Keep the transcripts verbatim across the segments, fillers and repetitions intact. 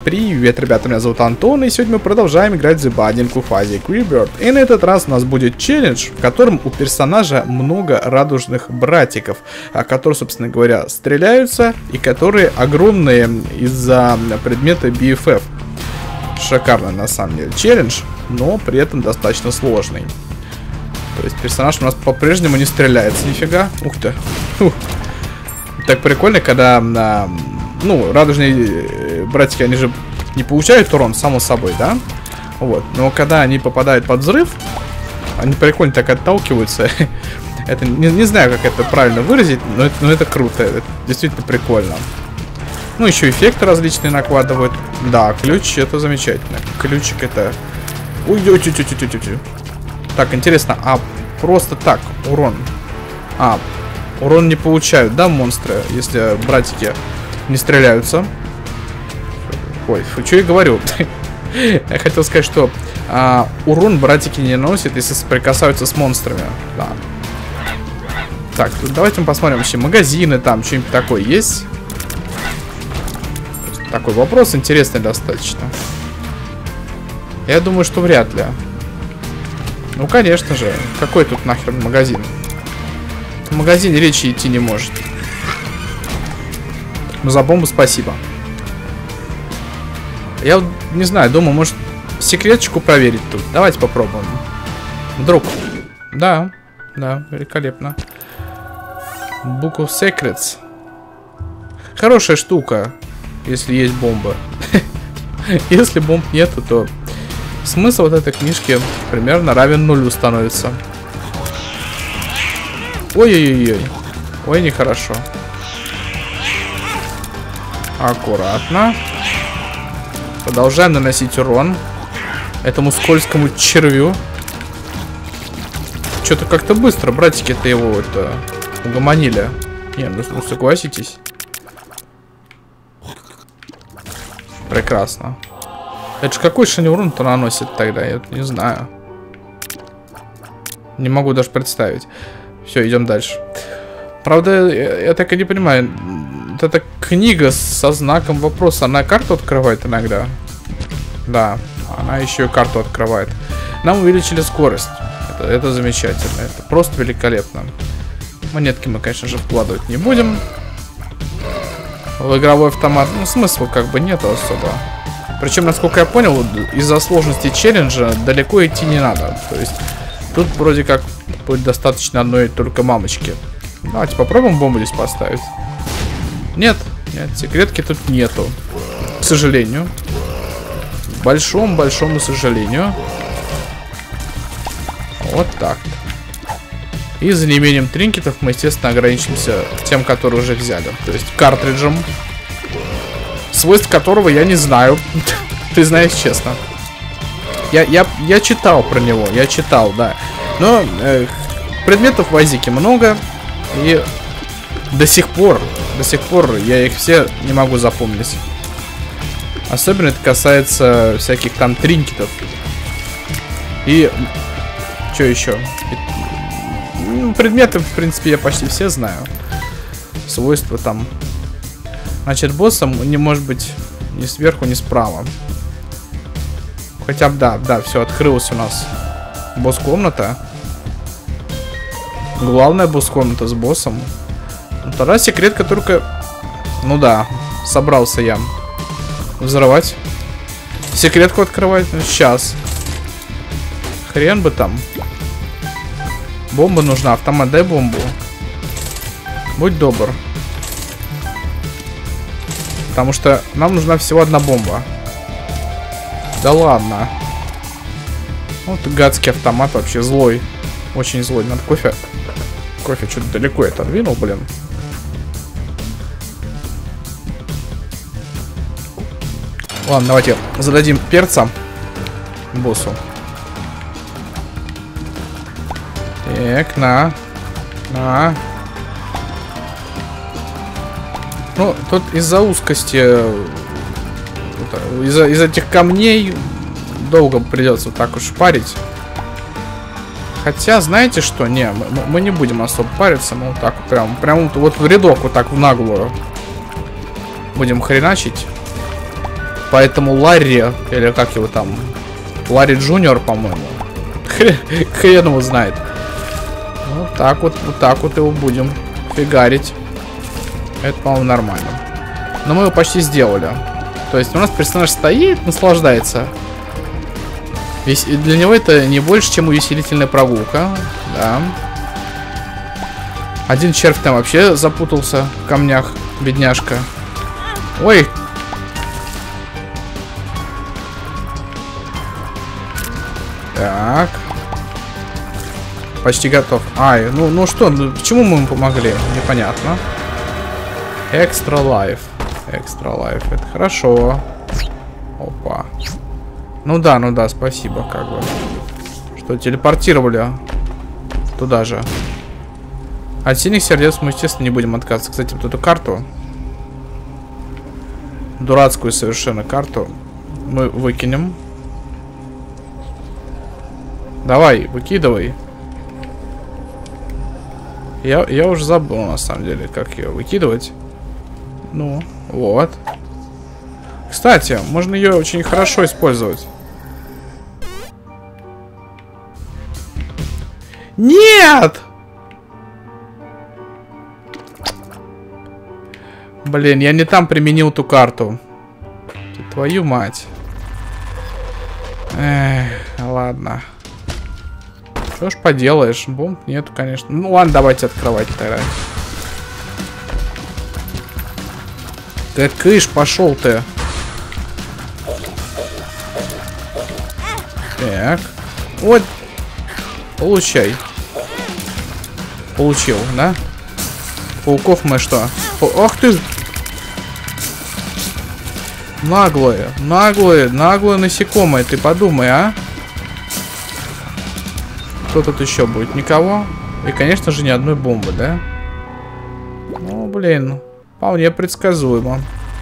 Привет, ребята, меня зовут Антон, и сегодня мы продолжаем играть The Binding of Isaac Rebirth. И на этот раз у нас будет челлендж, в котором у персонажа много радужных братиков, которые, собственно говоря, стреляются, и которые огромные из-за предмета би эф эф. Шикарно, на самом деле, челлендж, но при этом достаточно сложный. То есть персонаж у нас по-прежнему не стреляется, нифига. Ух ты. Фух. Так прикольно, когда... Ну, радужные братики, они же не получают урон, само собой, да? Вот. Но когда они попадают под взрыв, они прикольно так отталкиваются. Это не, не знаю, как это правильно выразить, но это, но это круто. Это действительно прикольно. Ну, еще эффекты различные накладывают. Да, ключ, это замечательно. Ключик это... Ой, ой, ой, ой, ой, ой, ой. Так, интересно, а просто так, урон. А, урон не получают, да, монстры, если братики не стреляются. Ой, что я говорю? Я хотел сказать, что а, урон братики не наносят, если соприкасаются с монстрами. Да. Так, давайте мы посмотрим вообще магазины, там что-нибудь такое есть. Такой вопрос интересный достаточно. Я думаю, что вряд ли. Ну, конечно же. Какой тут нахер магазин? В магазине речи идти не может. Ну, за бомбу спасибо. Я не знаю, думаю, может секретчику проверить тут. Давайте попробуем. Вдруг. Да, да, великолепно. Book of Secrets. Хорошая штука, если есть бомба. Если бомб нету, то смысл вот этой книжки примерно равен нулю становится. Ой-ой-ой. Ой, нехорошо. Аккуратно. Продолжаем наносить урон этому скользкому червю. Что-то как-то быстро братики-то его это угомонили. Не, ну, ну согласитесь. Прекрасно. Это же какой же они урон-то наносит тогда? Я не знаю. Не могу даже представить. Все, идем дальше. Правда, я, я так и не понимаю. Вот эта книга со знаком вопроса, она карту открывает иногда? Да, она еще и карту открывает. Нам увеличили скорость. Это, это замечательно. Это просто великолепно. Монетки мы, конечно же, вкладывать не будем. В игровой автомат, ну, смысла как бы нету особо. Причем, насколько я понял, из-за сложности челленджа далеко идти не надо. То есть, тут вроде как будет достаточно одной только мамочки. Давайте попробуем бомбу здесь поставить. Нет, нет, секретки тут нету. К сожалению. К большому-большому сожалению. Вот так. И за неимением тринкетов мы, естественно, ограничимся тем, которые уже взяли. То есть картриджем. Свойств которого я не знаю. Признаюсь честно. Я, я, я читал про него. Я читал, да. Но э, предметов в Айзеке много. И до сих пор, до сих пор я их все не могу запомнить. Особенно это касается всяких там тринкетов. И что еще? Предметы, в принципе, я почти все знаю. Свойства там. Значит, боссом не может быть ни сверху, ни справа. Хотя бы, да, да, все, открылась у нас босс-комната. Главная босс-комната с боссом. Ну, тогда секретка только... Ну да, собрался я взрывать. Секретку открывать. Ну, сейчас. Хрен бы там. Бомба нужна. Автомат, дай бомбу. Будь добр. Потому что нам нужна всего одна бомба. Да ладно. Вот гадский автомат вообще злой. Очень злой. Надо кофе. Кофе что-то далеко я отодвинул, блин. Ладно, давайте зададим перца боссу. Так, на. На. Ну, тут из-за узкости, из-за из этих камней долго придется так уж парить. Хотя, знаете что? Не, мы, мы не будем особо париться. Мы вот так вот прям, прям вот в рядок вот так в наглую будем хреначить. Поэтому Ларри, или как его там, Ларри Джуниор, по-моему, хрен его знает. Вот так вот, вот так вот его будем фигарить. Это, по-моему, нормально. Но мы его почти сделали. То есть у нас персонаж стоит, наслаждается. Весь... Для него это не больше, чем увеселительная прогулка. Да. Один червь там вообще запутался в камнях, бедняжка. Ой. Так. Почти готов. Ай, ну, ну что, ну, почему мы ему помогли? Непонятно. Экстра лайф. Экстра лайф. Это хорошо. Опа. Ну да, ну да, спасибо, как бы. Что, телепортировали туда же. От синих сердец мы, естественно, не будем отказываться. Кстати, вот эту карту. Дурацкую совершенно карту. Мы выкинем. Давай, выкидывай. Я, я уже забыл, на самом деле, как ее выкидывать. Ну, вот. Кстати, можно ее очень хорошо использовать. Нет! Блин, я не там применил ту карту. Твою мать. Эх, ладно. Что ж поделаешь, бомб нету, конечно. Ну ладно, давайте открывать тогда. Да кыш, пошел ты. Так. Вот. Получай. Получил, да? Пауков мы что? О, ах ты! Наглые, наглые, наглые насекомые. Ты подумай, а? Кто тут еще будет? Никого? И, конечно же, ни одной бомбы, да? Ну, блин. Вполне предсказуемо.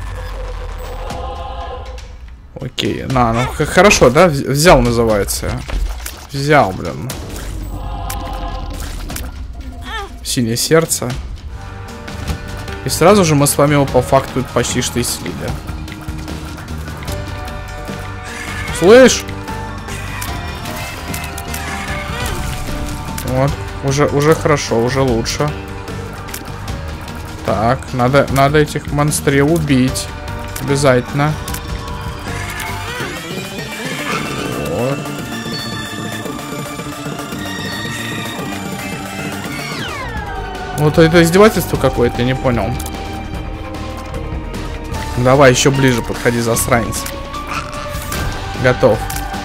Окей. На, ну, хорошо, да? Взял, называется. Взял, блин. Синее сердце. И сразу же мы с вами его по факту почти что и слили. Слышь? Вот, уже, уже хорошо, уже лучше. Так, надо, надо этих монстров убить. Обязательно. Вот. Вот это издевательство какое-то, я не понял. Давай, еще ближе подходи, засранец. Готов.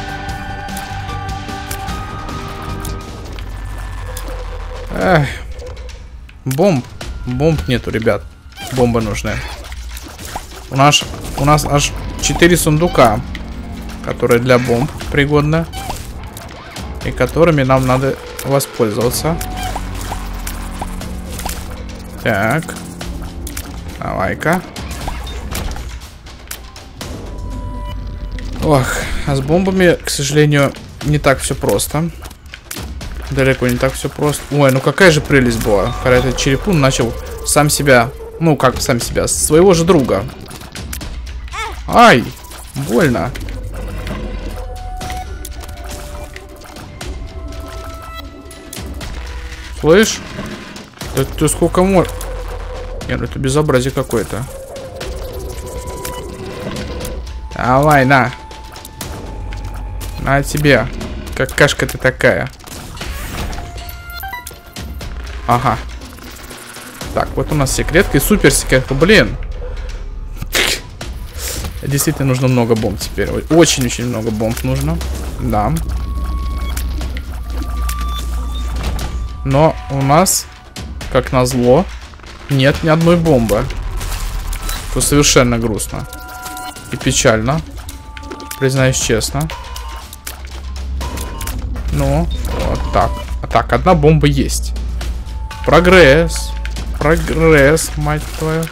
Эх. Бомб. Бомб нету, ребят. Бомбы нужны. У нас, у нас аж четыре сундука, которые для бомб пригодны. И которыми нам надо воспользоваться. Так. Давай-ка. Ох, а с бомбами, к сожалению, не так все просто. Далеко не так все просто. Ой, ну какая же прелесть была. Когда этот черепун начал сам себя... Ну, как сам себя? Своего же друга. Ай! Больно. Слышь? Да ты сколько можешь? Нет, ну это безобразие какое-то. Давай, на. На тебе. Какашка ты такая. Ага. Так, вот у нас секретка и супер секретка. Блин. Действительно нужно много бомб теперь. Очень-очень много бомб нужно. Да. Но у нас, как назло, нет ни одной бомбы. Это совершенно грустно. И печально. Признаюсь честно. Ну, вот так. А так, одна бомба есть. Прогресс. Прогресс, мать твою.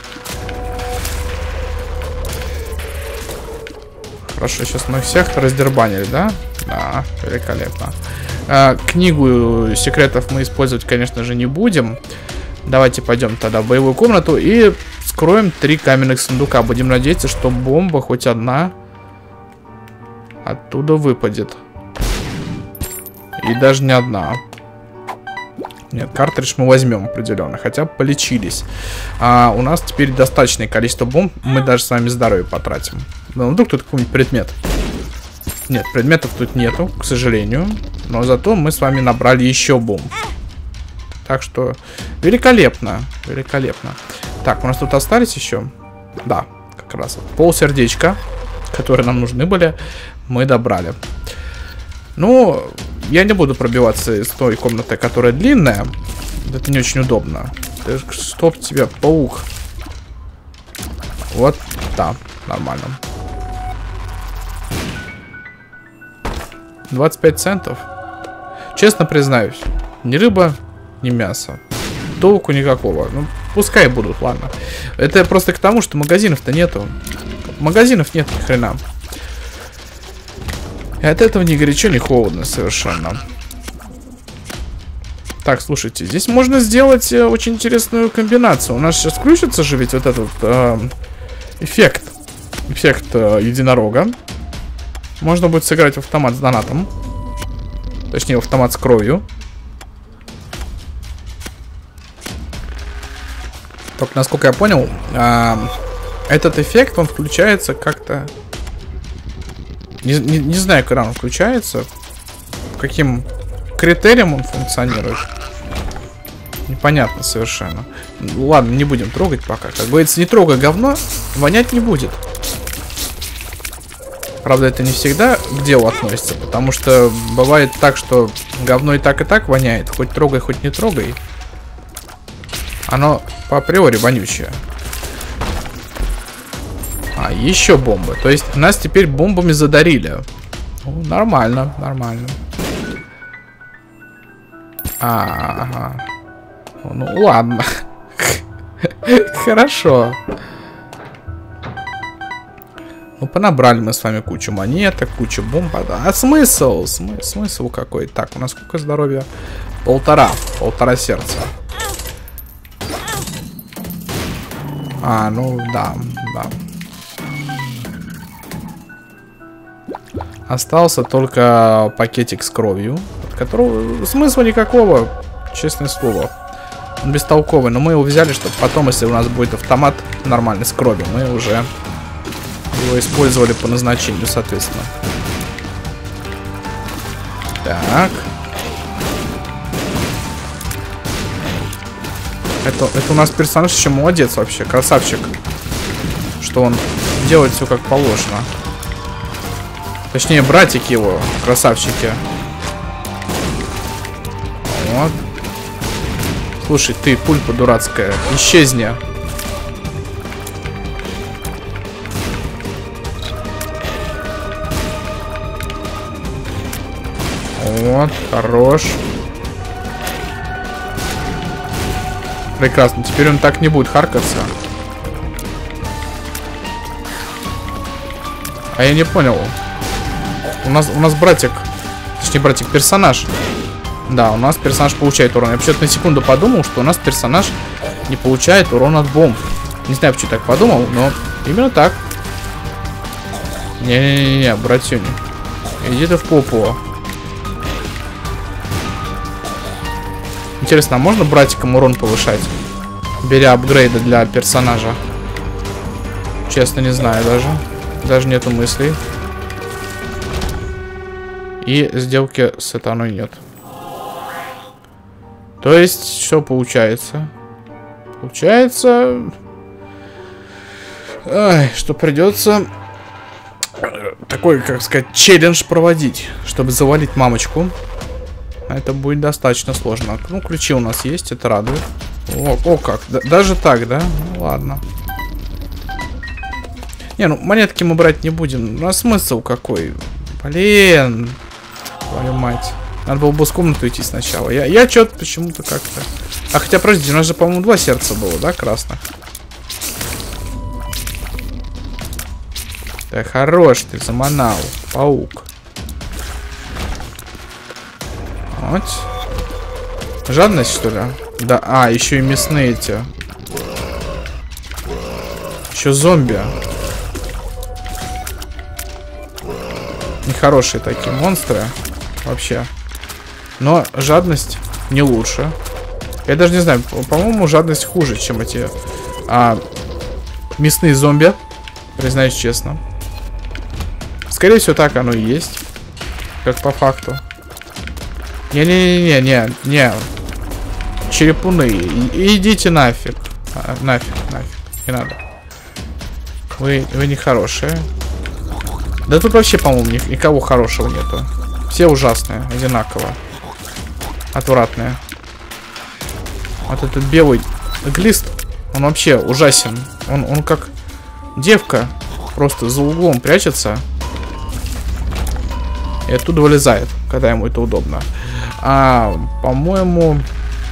Хорошо, сейчас мы всех раздербанили, да? Да, великолепно. А, книгу секретов мы использовать, конечно же, не будем. Давайте пойдем тогда в боевую комнату и скроем три каменных сундука. Будем надеяться, что бомба хоть одна оттуда выпадет. И даже не одна. Нет, картридж мы возьмем определенно. Хотя бы полечились. А у нас теперь достаточное количество бомб. Мы даже с вами здоровье потратим. Ну, вдруг тут какой-нибудь предмет. Нет, предметов тут нету, к сожалению. Но зато мы с вами набрали еще бомб. Так что великолепно. Великолепно. Так, у нас тут остались еще. Да, как раз пол сердечка, которые нам нужны были, мы добрали. Ну, я не буду пробиваться из той комнаты, которая длинная. Это не очень удобно. Стоп тебя, паук. Вот, да, нормально. двадцать пять центов. Честно признаюсь, ни рыба, ни мясо. Толку никакого. Ну, пускай будут, ладно. Это просто к тому, что магазинов-то нету. Магазинов нет ни хрена. И от этого ни горячо, ни холодно совершенно. Так, слушайте, здесь можно сделать э, очень интересную комбинацию. У нас сейчас включится же ведь вот этот э, эффект. Эффект э, единорога. Можно будет сыграть в автомат с донатом. Точнее, в автомат с кровью. Только, насколько я понял, э, этот эффект, он включается как-то... Не, не, не знаю, когда он включается. Каким критерием он функционирует. Непонятно совершенно. Ладно, не будем трогать пока. Как говорится, не трогай говно, вонять не будет. Правда, это не всегда к делу относится. Потому что бывает так, что говно и так, и так воняет. Хоть трогай, хоть не трогай. Оно по априори вонючее. А, еще бомбы. То есть нас теперь бомбами задарили. Ну, нормально, нормально. А, ага. Ну, ладно. Хорошо. Ну, понабрали мы с вами кучу монеток, кучу бомб. А смысл? Смы смысл какой? Так, у нас сколько здоровья? Полтора. Полтора сердца. А, ну, да, да. Остался только пакетик с кровью, от которого смысла никакого, честное слово. Он бестолковый, но мы его взяли, чтобы потом, если у нас будет автомат нормальный с кровью, мы уже его использовали по назначению, соответственно. Так. Это, это у нас персонаж еще молодец вообще, красавчик. Что он делает все как положено. Точнее, братики его, красавчики. Вот. Слушай, ты, пульпа дурацкая, исчезни. Вот, хорош. Прекрасно, теперь он так не будет харкаться. А я не понял. У нас, у нас братик, точнее братик, персонаж. Да, у нас персонаж получает урон. Я почему-то на секунду подумал, что у нас персонаж не получает урон от бомб. Не знаю, почему так подумал, но именно так. Не-не-не, братюня. Иди ты в попу. Интересно, а можно братикам урон повышать, беря апгрейды для персонажа? Честно, не знаю даже. Даже нету мыслей. И сделки с сатаной нет. То есть, что получается? Получается... Ай, что придется такой, как сказать, челлендж проводить, чтобы завалить мамочку. Это будет достаточно сложно. Ну, ключи у нас есть, это радует. О, о как, Д даже так, да? Ну, ладно. Не, ну, монетки мы брать не будем. Ну, а смысл какой? Блин. Твою мать. Надо было бы с комнаты идти сначала. Я, я что-то почему-то как-то... А хотя, подожди, у нас же, по-моему, два сердца было, да, красных? Да хорош ты, заманал, паук. Вот. Жадность, что ли? Да, а, еще и мясные эти. Еще зомби. Нехорошие такие монстры. Вообще. Но жадность не лучше. Я даже не знаю, по-моему, жадность хуже, чем эти а, мясные зомби. Признаюсь честно. Скорее всего, так оно и есть. Как по факту. Не-не-не-не-не. Черепуны. И, идите нафиг. А, нафиг, нафиг. Не надо. Вы, вы не хорошие. Да тут вообще, по-моему, никого хорошего нету. Все ужасные, одинаково. Отвратные. Вот этот белый глист, он вообще ужасен. Он, он как девка. Просто за углом прячется. И оттуда вылезает, когда ему это удобно. А, по-моему,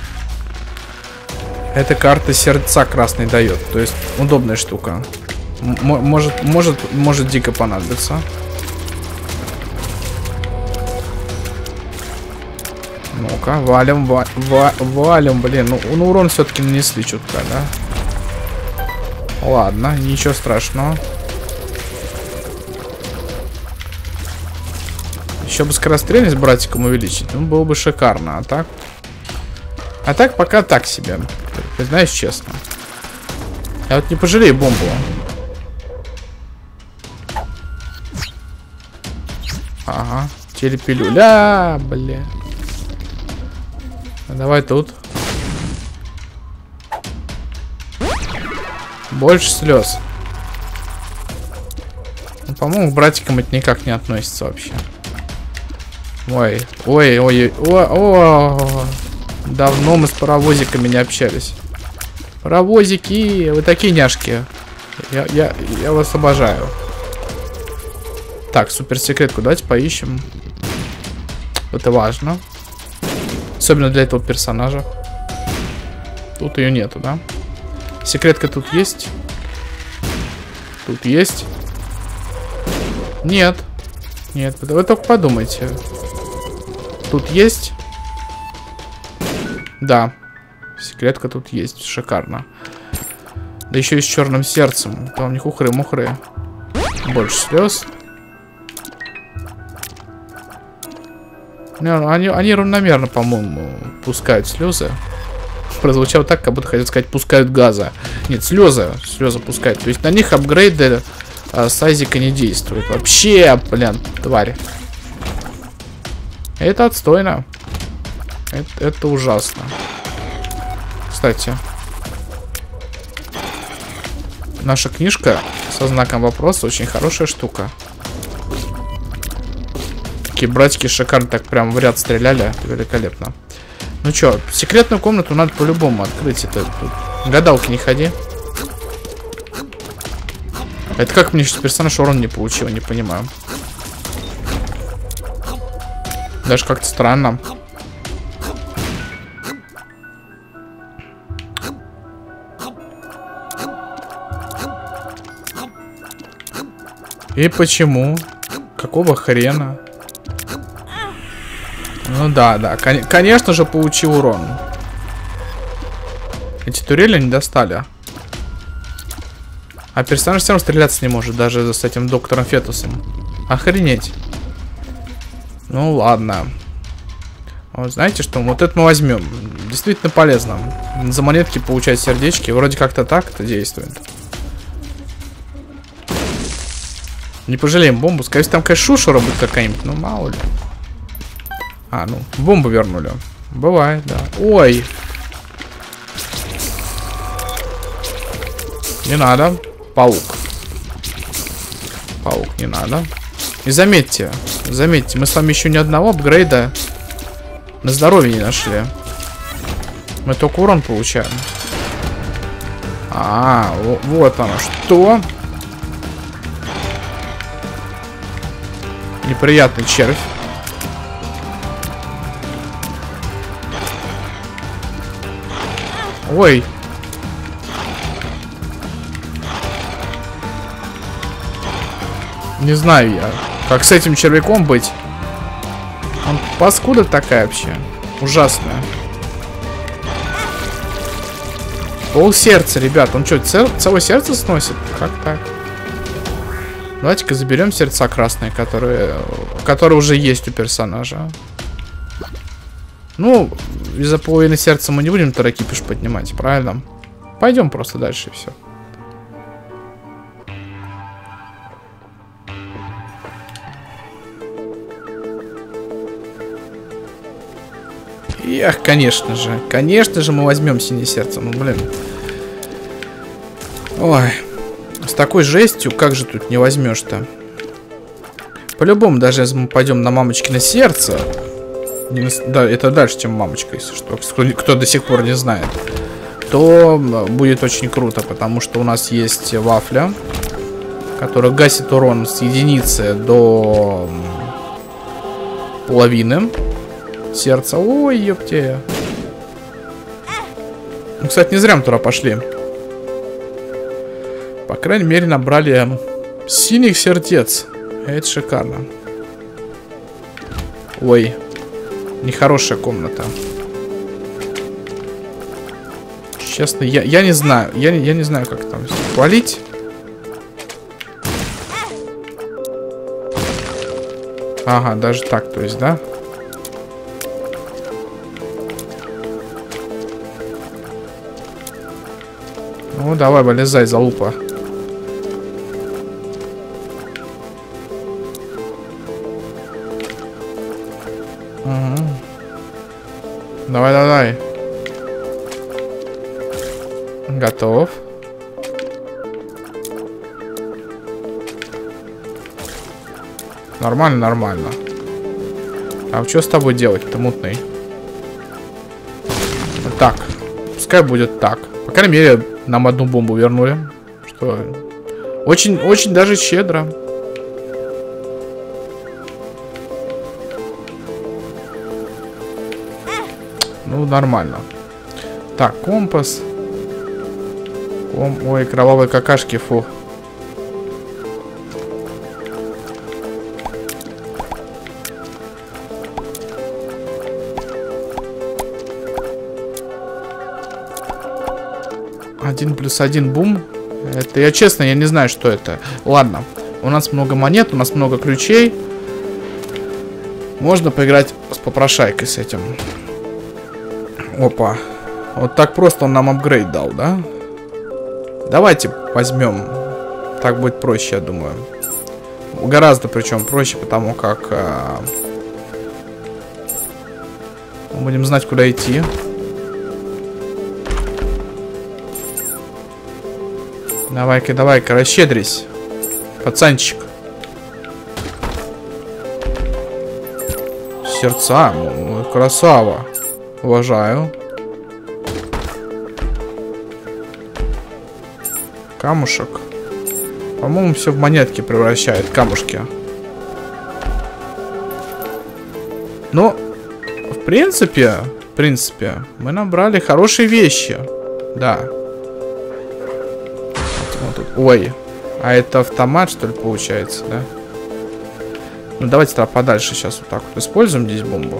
эта карта сердца красный дает. То есть удобная штука. М может, может, может дико понадобиться. Ну-ка, валим, ва ва валим, блин. Ну, ну урон все-таки нанесли чутка, да? Ладно, ничего страшного. Еще бы скорострельность братиком увеличить, ну, было бы шикарно. А так? А так пока так себе. Признаюсь честно. Я вот не пожалею бомбу. Ага, телепилюля, бля. Давай тут. Больше слез. Ну, по-моему, к братикам это никак не относится вообще. Ой, ой, ой, ой, о, давно мы с паровозиками не общались. Паровозики, вы такие няшки. Я, я, я вас обожаю. Так, суперсекретку давайте поищем. Это важно. Особенно для этого персонажа. Тут ее нету, да? Секретка тут есть? Тут есть? Нет. Нет, вы только подумайте. Тут есть? Да. Секретка тут есть. Шикарно. Да еще и с черным сердцем. Там не хухры-мухры. Больше слез. Не, они, они равномерно, по-моему, пускают слезы. Прозвучало так, как будто хотел сказать, пускают газа. Нет, слезы. Слезы пускают. То есть на них апгрейды а, сайзика не действуют. Вообще, блин, тварь. Это отстойно. Это, это ужасно. Кстати. Наша книжка со знаком вопроса очень хорошая штука. Такие братики шикарно так прям в ряд стреляли. Великолепно. Ну чё, секретную комнату надо по-любому открыть. Это тут гадалки не ходи. Это как мне сейчас персонаж урон не получил, не понимаю. Даже как-то странно. И почему? Какого хрена? Ну да, да. Кон конечно же, получил урон. Эти турели не достали. А персонаж все равно стреляться не может, даже с этим доктором Фетусом. Охренеть. Ну ладно. Вот, знаете что? Вот это мы возьмем. Действительно полезно. За монетки получать сердечки. Вроде как-то так это действует. Не пожалеем бомбу. Скорее всего, там, конечно, шушера будет какая-нибудь. Ну, мало ли. А, ну, бомбу вернули. Бывает, да. Ой. Не надо. Паук. Паук, не надо. И заметьте, заметьте, мы с вами еще ни одного апгрейда на здоровье не нашли. Мы только урон получаем. А, вот оно что. Неприятный червь. Ой. Не знаю я, как с этим червяком быть. Он паскуда такая вообще. Ужасная. Пол сердца, ребят. Он что, цел целое сердце сносит? Как так? Давайте-ка заберем сердца красные, которые, которые уже есть у персонажа. Ну, из-за половины сердца мы не будем таракипиш поднимать, правильно? Пойдем просто дальше и все. Эх, конечно же. Конечно же мы возьмем синее сердце. Ну, блин. Ой. С такой жестью, как же тут не возьмешь-то? По-любому, даже если мы пойдем на мамочкино сердце. Не на... Да, это дальше, чем мамочка, если что. Кто до сих пор не знает. То будет очень круто, потому что у нас есть вафля, которая гасит урон с единицы до половины сердца. Ой, ёпте. Ну, кстати, не зря мы туда пошли. По крайней мере, набрали синих сердец. Это шикарно. Ой. Нехорошая комната. Честно, я, я не знаю. Я, я не знаю, как там валить. Ага, даже так, то есть, да? Ну, давай, вылезай, залупа. Угу. Давай, давай. Готов. Нормально, нормально. А что с тобой делать-то, мутный? Вот так. Пускай будет так. По крайней мере, нам одну бомбу вернули. Что очень, очень даже щедро. Ну, нормально. Так, компас. Ком... Ой, кровавые какашки, фу. Один плюс один бум. Это я честно, я не знаю, что это. Ладно. У нас много монет, у нас много ключей. Можно поиграть с попрошайкой с этим. Опа. Вот так просто он нам апгрейд дал, да? Давайте возьмем. Так будет проще, я думаю. Гораздо причем проще, потому как а... мы будем знать, куда идти. Давай-ка, давай-ка, расщедрись, пацанчик. Сердца, ну, красава. Уважаю. Камушек. По-моему, все в монетки превращает, камушки. Но, в принципе, в принципе, мы набрали хорошие вещи. Да. Вот тут. Ой, а это автомат, что ли, получается, да? Ну, давайте тогда подальше сейчас вот так вот используем здесь бомбу.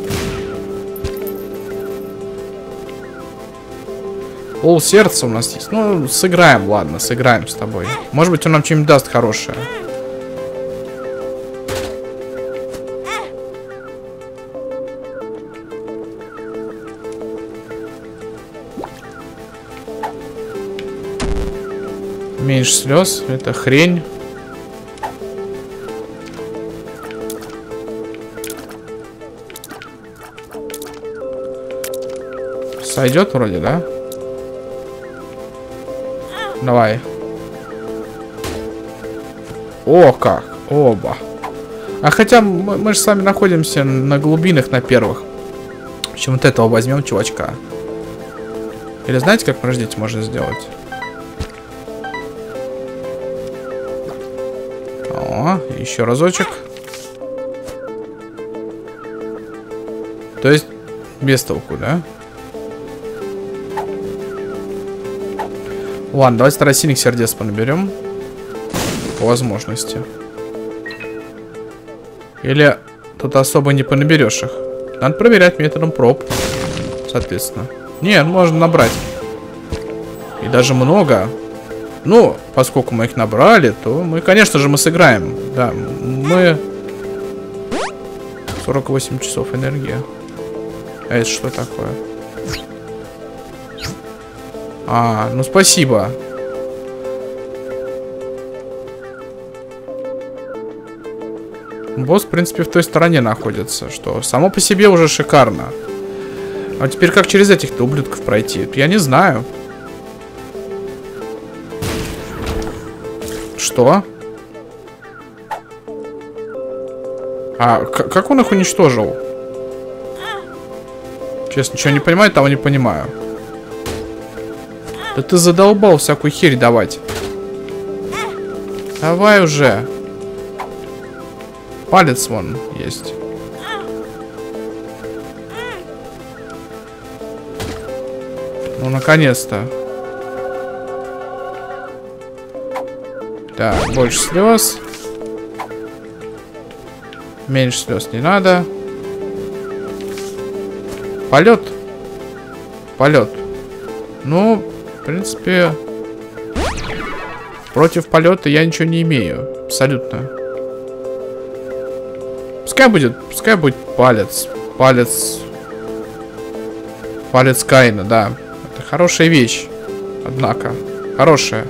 Пол сердца у нас есть. Ну, сыграем, ладно, сыграем с тобой. Может быть, он нам что-нибудь даст хорошее. Меньше слез. Это хрень. Сойдет вроде, да? Давай. О, как. Оба. А хотя мы, мы же с вами находимся на глубинах, на первых. В общем, вот этого возьмем, чувачка. Или знаете, как подождите, можно сделать? О, еще разочек. То есть без толку, да? Ладно, давайте тогда синих сердец понаберем. По возможности. Или тут особо не понаберешь их. Надо проверять методом проб. Соответственно. Нет, можно набрать. И даже много. Ну, поскольку мы их набрали, то мы, конечно же, мы сыграем. Да, мы... сорок восемь часов энергии. А это что такое? А, ну спасибо. Босс, в принципе, в той стороне находится, что само по себе уже шикарно. А теперь как через этих-то ублюдков пройти? Я не знаю. Что? А как он их уничтожил? Честно, ничего не понимаю, того не понимаю. Да ты задолбал всякую херь давать. Давай уже. Палец вон есть. Ну, наконец-то. Так, больше слез. Меньше слез не надо. Полет. Полет. Ну, в принципе, против полета я ничего не имею. Абсолютно. Пускай будет, пускай будет палец. Палец. Палец Каина, да. Это хорошая вещь. Однако. Хорошая.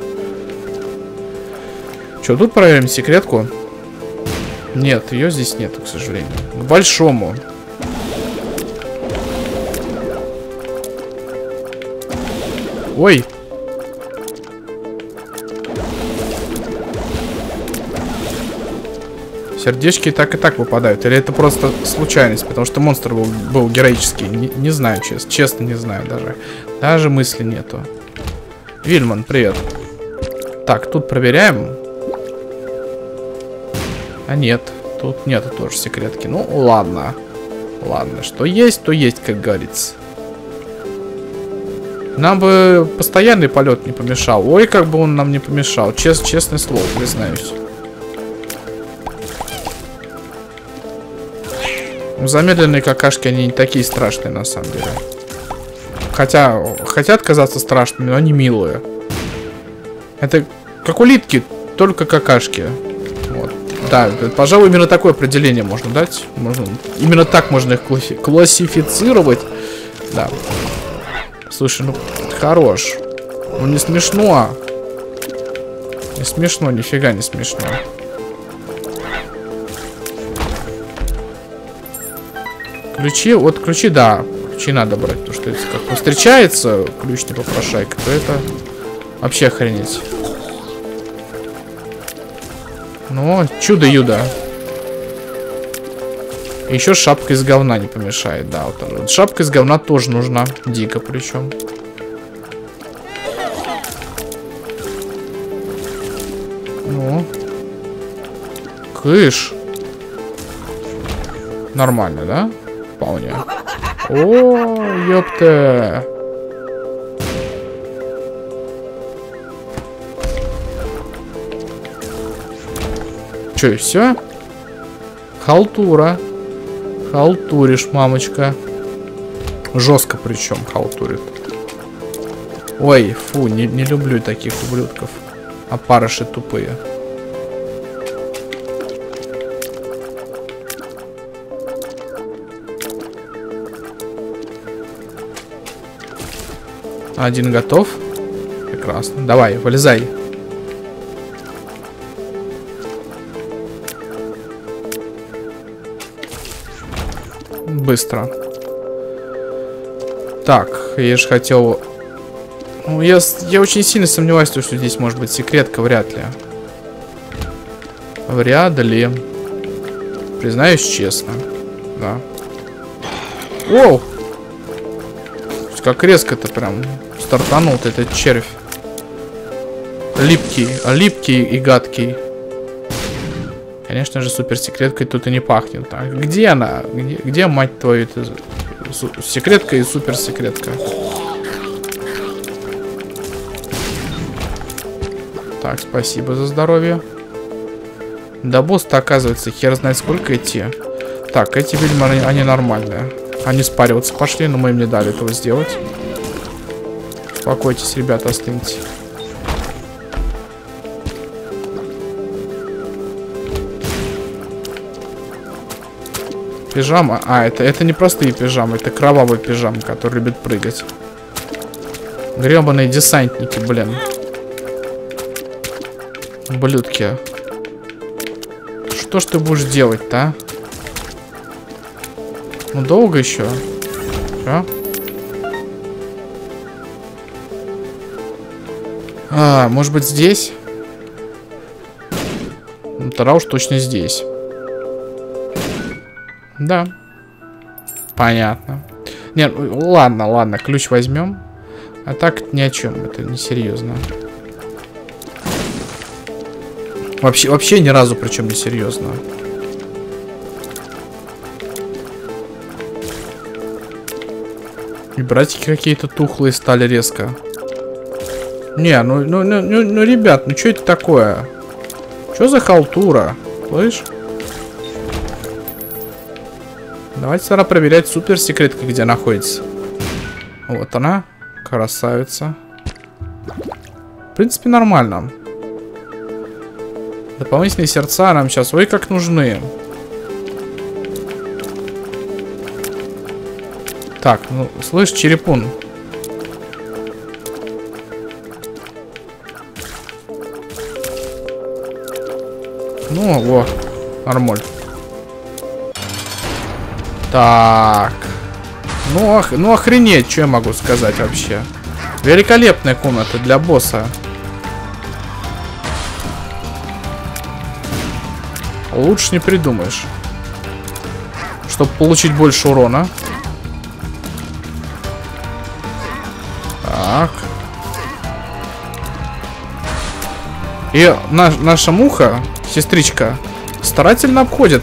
Что, тут проверим секретку? Нет, ее здесь нету, к сожалению. К большому. Ой. Сердечки так и так выпадают. Или это просто случайность, потому что монстр был, был героический. Не, не знаю, честно. Честно не знаю даже. Даже мысли нету. Вильман, привет. Так, тут проверяем. А нет, тут нету тоже секретки. Ну, ладно. Ладно, что есть, то есть, как говорится. Нам бы постоянный полет не помешал. Ой, как бы он нам не помешал. Чест, честное слово, признаюсь. Замедленные какашки, они не такие страшные, на самом деле. Хотя, хотят казаться страшными, но они милые. Это как улитки, только какашки. Вот. Да, пожалуй, именно такое определение можно дать. Можно, именно так можно их классифицировать. Да. Слушай, ну, хорош. Ну, не смешно. Не смешно, нифига не смешно. Ключи, вот ключи, да. Ключи надо брать, потому что если как-то встречается ключ не попрошайка, то это вообще охренеть. Ну, чудо-юдо. Еще шапка из говна не помешает, да. Вот, шапка из говна тоже нужна. Дико причем. Ну. Кыш. Нормально, да? Вполне. О, ёпта. Че, и все? Халтура. Халтуришь, мамочка. Жестко причем халтурит. Ой, фу, не, не люблю таких ублюдков. Опарыши тупые. Один готов. Прекрасно. Давай, вылезай. Быстро. Так, я же хотел... Ну, я, я очень сильно сомневаюсь, что здесь может быть секретка. Вряд ли. Вряд ли. Признаюсь честно. Да. Оу! Как резко-то прям стартанул этот червь. Липкий, липкий и гадкий. Конечно же, суперсекреткой тут и не пахнет. А где она? Где, где мать твою, это секретка и суперсекретка? Так, спасибо за здоровье. Да босс-то, оказывается, хер знает сколько идти. Так, эти, видимо, они, они нормальные. Они спариваться пошли, но мы им не дали этого сделать. Успокойтесь, ребята, остыньте. Пижама. А, это, это не простые пижамы, это кровавые пижамы, которые любят прыгать. Гребаные десантники, блин. Ублюдки. Что ж ты будешь делать-то, а? Ну, долго еще? Что? А, может быть здесь? Ну, тогда уж точно здесь. Да. Понятно. Не, ладно, ладно, ключ возьмем. А так ни о чем, это несерьезно. Вообще, вообще ни разу причем не серьезно. И братики какие-то тухлые стали резко. Не, ну, ну, ну, ну, ну ребят, ну что это такое? Что за халтура? Слышь? Давайте тогда проверять суперсекретка, где находится. Вот она. Красавица. В принципе, нормально. Дополнительные сердца нам сейчас ой как нужны. Так, ну, слышь, черепун. Ну, во, нормаль. Так. Ну, ох, ну охренеть, что я могу сказать вообще. Великолепная комната для босса. Лучше не придумаешь. Чтобы получить больше урона. Так. И на, наша муха, сестричка, старательно обходит.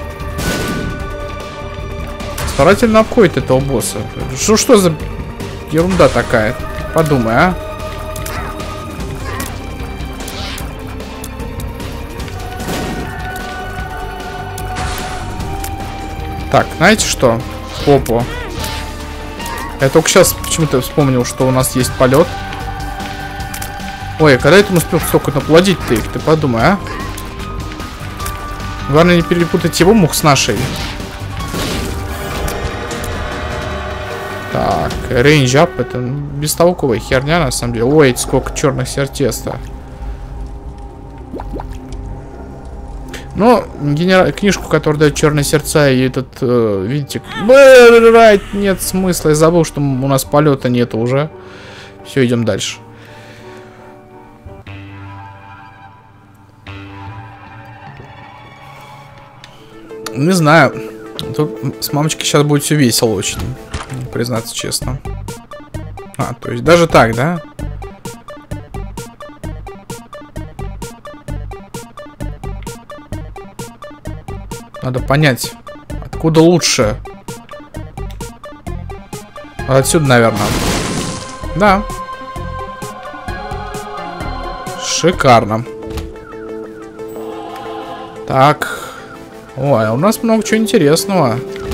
Старательно обходит этого босса. Что, что за ерунда такая? Подумай, а. Так, знаете что? Попу. Я только сейчас почему-то вспомнил, что у нас есть полет. Ой, а когда это мы успел столько наплодить-то их? Ты подумай, а? Главное не перепутать его мух с нашей. Так, range up, это бестолковая херня на самом деле. Ой, сколько черных сердец-то. Но генера... книжку, которая дает черные сердца, и этот, э, видите, брать нет смысла. Я забыл, что у нас полета нету уже. Все, идем дальше. Не знаю. Тут с мамочкой сейчас будет все весело очень. Признаться честно. А, то есть даже так, да? Надо понять, откуда лучше. Отсюда, наверное. Да. Шикарно. Так. Ой, у нас много чего интересного.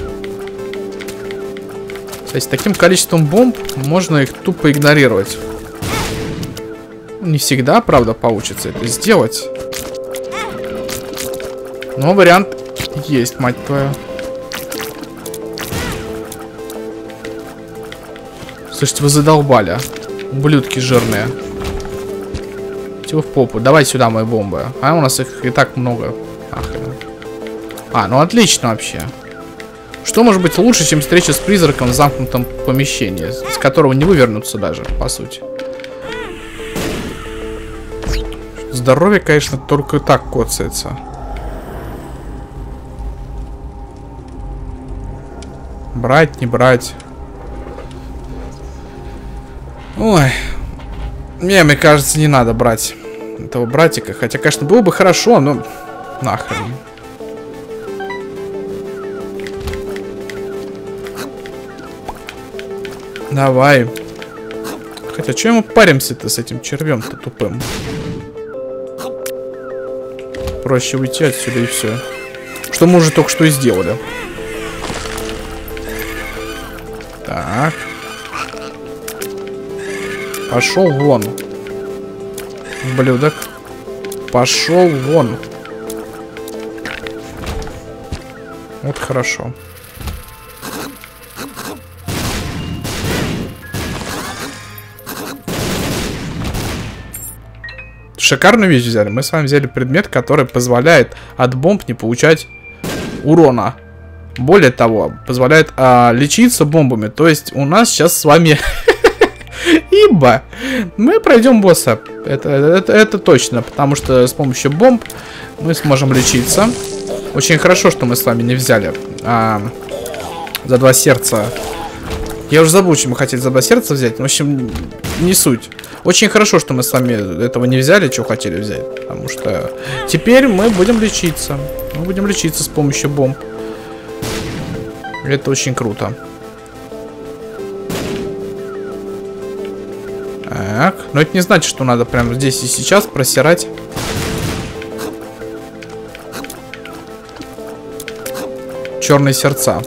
Кстати, с таким количеством бомб можно их тупо игнорировать. Не всегда, правда, получится это сделать. Но вариант есть, мать твою. Слушайте, вы задолбали, а? Ублюдки жирные. Идите в попу. Давай сюда мои бомбы. А у нас их и так много. Охрен. А, ну отлично вообще. Что может быть лучше, чем встреча с призраком в замкнутом помещении, с которого не вывернуться даже, по сути. Здоровье, конечно, только так коцается. Брать, не брать. Ой. Не, мне кажется, не надо брать этого братика. Хотя, конечно, было бы хорошо, но нахрен. Давай. Хотя, что мы паримся-то с этим червем-то тупым? Проще уйти отсюда и все. Что мы уже только что и сделали. Так. Пошел вон. Ублюдок. Пошел вон. Вот хорошо. Шикарную вещь взяли. Мы с вами взяли предмет, который позволяет от бомб не получать урона. Более того, позволяет а, лечиться бомбами. То есть у нас сейчас с вами... Ибо мы пройдем босса. Это, это, это точно. Потому что с помощью бомб мы сможем лечиться. Очень хорошо, что мы с вами не взяли а, за два сердца. Я уже забыл, что мы хотели за два сердца взять. В общем, не суть. Очень хорошо, что мы с вами этого не взяли, что хотели взять. Потому что теперь мы будем лечиться. Мы будем лечиться с помощью бомб. Это очень круто. Так. Но это не значит, что надо прямо здесь и сейчас просирать. Черные сердца.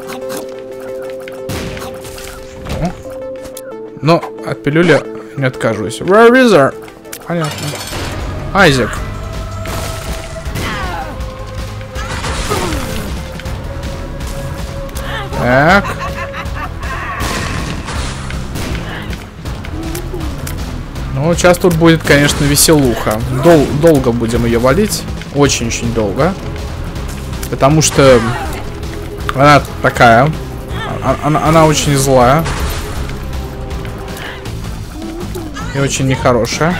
Но от пилюли не откажусь. Where is her? Понятно. Айзек. Так. Ну, сейчас тут будет, конечно, веселуха. Дол долго будем ее валить. Очень-очень долго. Потому что она такая. Она, она очень злая. И очень нехорошая.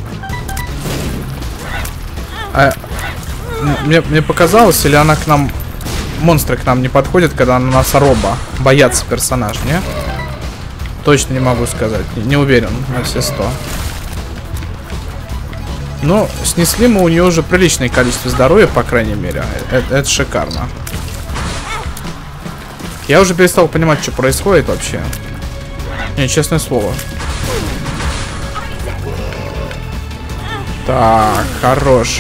А, мне, мне показалось, или она к нам... Монстры к нам не подходят, когда на нас роба. Боятся персонаж, не? Точно не могу сказать. Не, не уверен на все сто. Но снесли мы у нее уже приличное количество здоровья, по крайней мере. Это, это шикарно. Я уже перестал понимать, что происходит вообще. Не, честное слово. Так, хорош.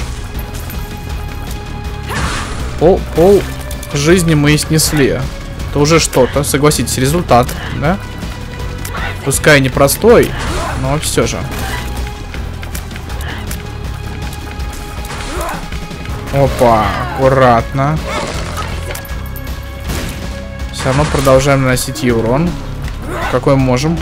Пол, пол жизни мы и снесли. Это уже что-то, согласитесь, результат, да? Пускай непростой, но все же. Опа, аккуратно. Все равно продолжаем наносить ей урон. Какой можем.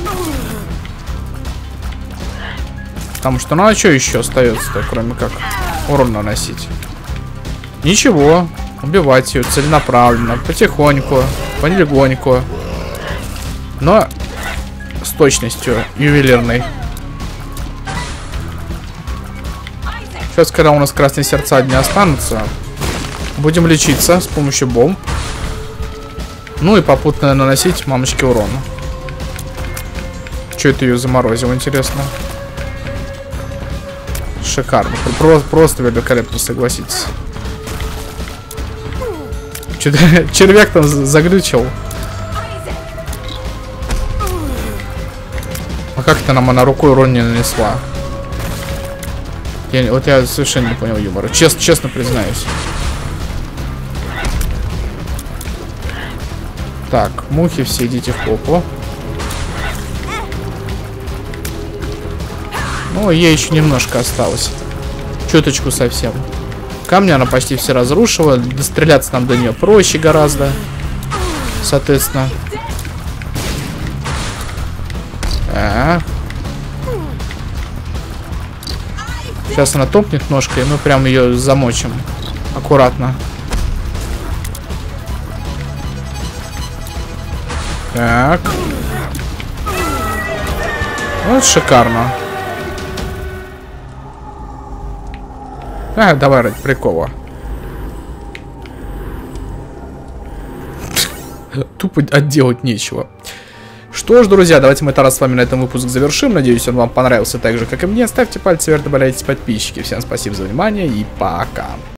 Потому что, ну а что еще остается-то, кроме как урон наносить? Ничего. Убивать ее целенаправленно, потихоньку, полегоньку. Но с точностью ювелирной. Сейчас, когда у нас красные сердца не останутся, будем лечиться с помощью бомб. Ну и попутно наносить мамочке урон. Что это ее заморозил, интересно? Шикарно. Просто, просто великолепно, согласитесь. Что-то червяк там заглючил. А как-то нам она рукой урон не нанесла? Я, вот я совершенно не понял юмора. Чест, честно признаюсь. Так, мухи все идите в попу. Ну, ей еще немножко осталось. Чуточку совсем. Камни она почти все разрушила. Достреляться нам до нее проще гораздо. Соответственно. Так. Сейчас она топнет ножкой, и мы прям ее замочим. Аккуратно. Так. Вот шикарно. А, давай ради прикола. Тупо отделать нечего. Что ж, друзья, давайте мы тогда с вами на этом выпуск завершим. Надеюсь, он вам понравился так же, как и мне. Ставьте пальцы вверх, добавляйтесь подписчики. Всем спасибо за внимание и пока.